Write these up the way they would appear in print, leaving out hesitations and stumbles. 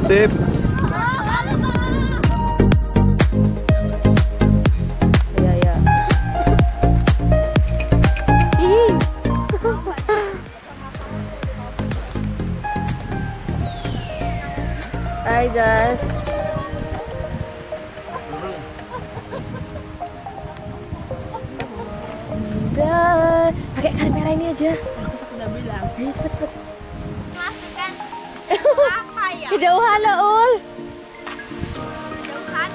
Sip. Ya. Hai guys. Udah, pakai kamera ini aja. Aku udah bilang. Ayo cepet. Masukkan apa ya? Kejauhan lah Ul. Kejauhan?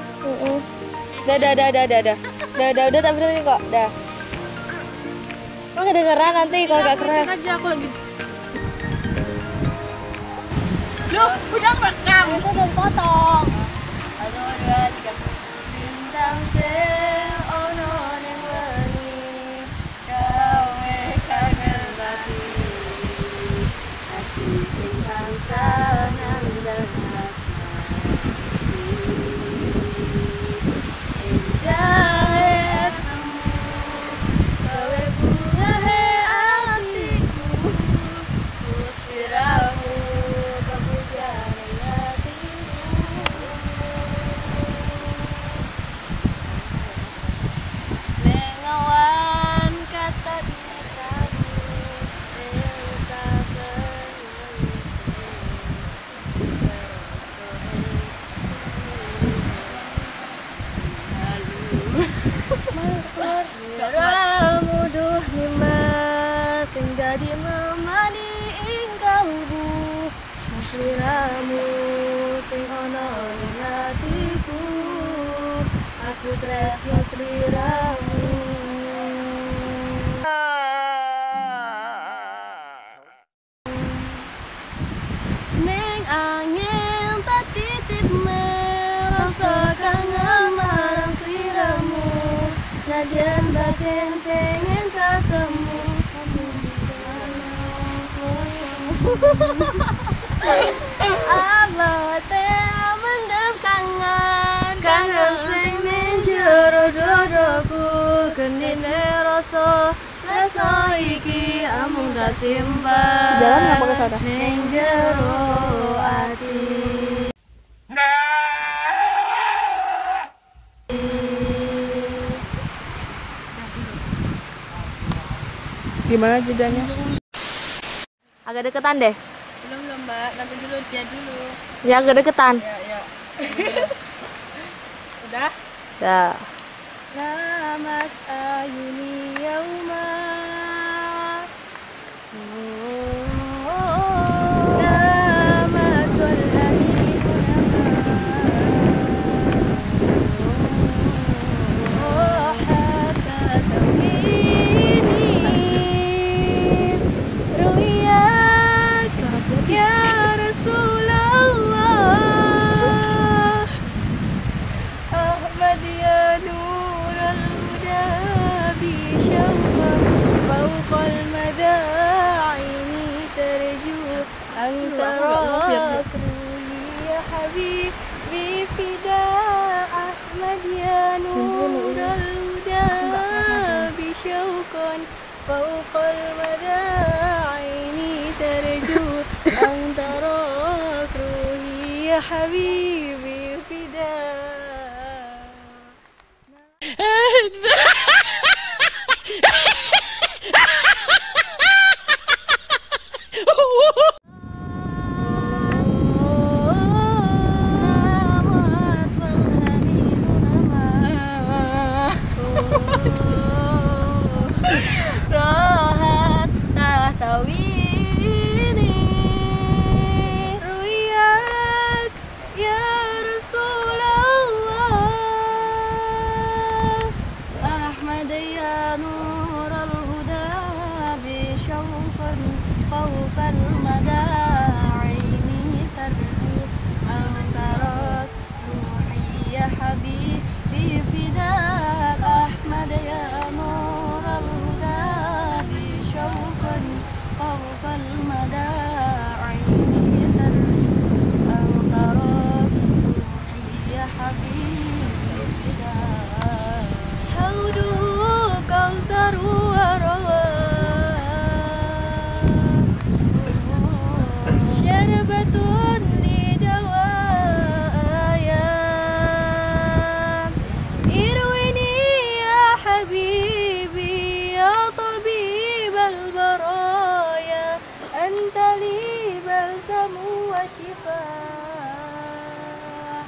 Udah tak berani kok, dah. Emang kedengeran nanti kalau gak keren. Aja aku lagi. Loh, udah rekam. Itu udah potong. 1, 2, 3. Bintang seono ning wengi gawe kangen hati. Hati sing tansah nandang asmati. Indah esmu gawe bungahe atiku. Usiramu kepujane hatiku. Mengawan kata tadi Elsa Daramu duh nimas sing dadi memani ing kalbu sliramu sing ana ing atiku aku tresno sliramu. Ning angin tak titip merasa kangen marang sliramu. Nadian batin pengen ketemu kamu di sana. Abote mendem kangen sing ning jero dadaku genine rasa tresno iki amung tak simpen. Jalan nggak pakai soda? Ning jero ati. Gimana jedanya? Agak deketan deh. Belum Mbak, nanti dulu dia dulu. Ya agak deketan. Ya. Udah? Ya. Namat ayuni yauma namat wal aninu nama hatta tawini ru'yak ya Rasulullah Ahmad ya nur al-huda bishawqa fawqa al-madaini tarju an tarak ya habibi fida Ahmad ya nur al-huda bishawqa fawqa al-madaini tarju an tarak ruhi ya habibi fida. Rohat tahtawini Ruyak ya وشفاء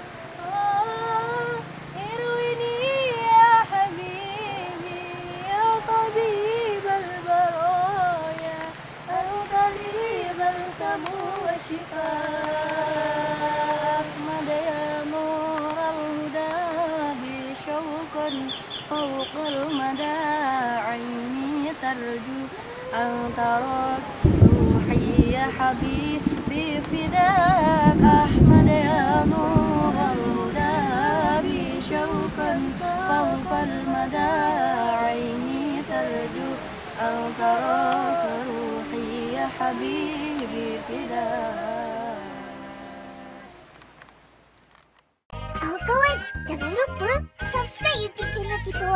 ارويني يا حبيبي يا طبيب البرايا أنت لي بلسم وشفاء أحمد يا نور الهدى بشوق فوق المدى عيني ترجو أن تراك روحي يا حبيبي فداك أحمد يا نور الهدى بشوق فوق المدى عيني ترجو أن تراك روحي يا حبيبي فداك. Kawan-kawan, jangan lupa subscribe YouTube channel kita